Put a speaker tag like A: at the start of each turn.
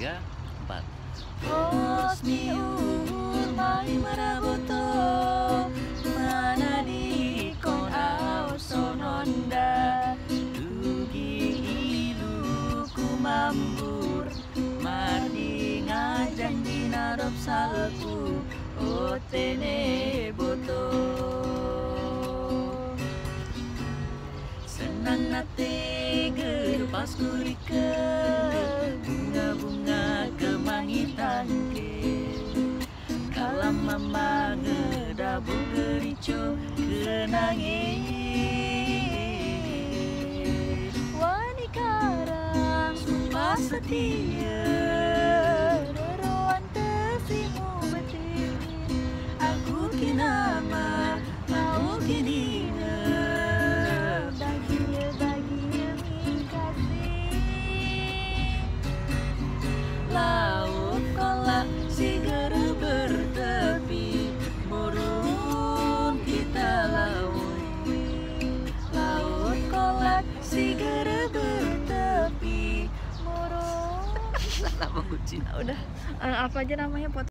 A: 3, 4.
B: Hosni uhur mai maraboto mana di kon au sononda dugi ilu kumambur mardi ngajang dinarop salku otene boto senang nate gerpas kurike bunga-bunga kemangitan kalam mama ngedabung gerico kenangin wani karang sumpah setia deroan tesimu betingin aku kinama mau kinina bagia min kasih laut kolak sigar bertepi burung kita laut kolak sigar bertepi burung
A: Salah menguci.
B: udah apa aja namanya